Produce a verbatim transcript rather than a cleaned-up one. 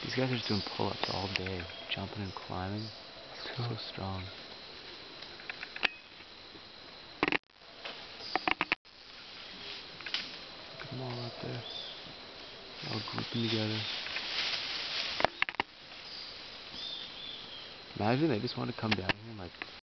These guys are just doing pull-ups all day, jumping and climbing. So, so strong. Look at them all out there. All grouping together. Imagine they just want to come down here and like